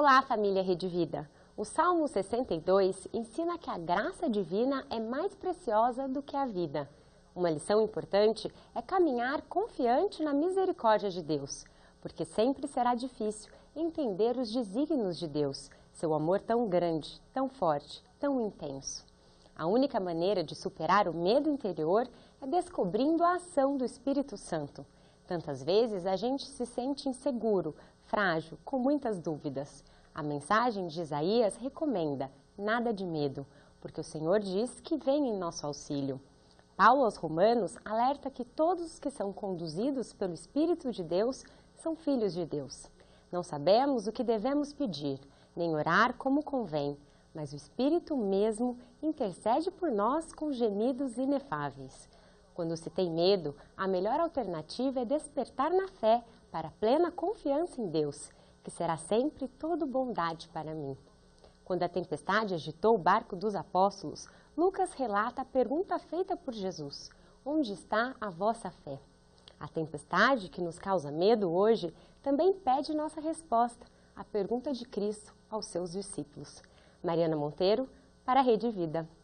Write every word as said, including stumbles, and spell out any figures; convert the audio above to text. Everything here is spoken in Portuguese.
Olá, família Rede Vida! O Salmo sessenta e dois ensina que a graça divina é mais preciosa do que a vida. Uma lição importante é caminhar confiante na misericórdia de Deus, porque sempre será difícil entender os desígnios de Deus, seu amor tão grande, tão forte, tão intenso. A única maneira de superar o medo interior é descobrindo a ação do Espírito Santo. Tantas vezes a gente se sente inseguro, frágil, com muitas dúvidas. A mensagem de Isaías recomenda: nada de medo, porque o Senhor diz que vem em nosso auxílio. Paulo aos Romanos alerta que todos os que são conduzidos pelo Espírito de Deus são filhos de Deus. Não sabemos o que devemos pedir, nem orar como convém, mas o Espírito mesmo intercede por nós com gemidos inefáveis. Quando se tem medo, a melhor alternativa é despertar na fé para plena confiança em Deus, que será sempre todo bondade para mim. Quando a tempestade agitou o barco dos apóstolos, Lucas relata a pergunta feita por Jesus: onde está a vossa fé? A tempestade que nos causa medo hoje também pede nossa resposta à pergunta de Cristo aos seus discípulos. Mariana Monteiro, para a Rede Vida.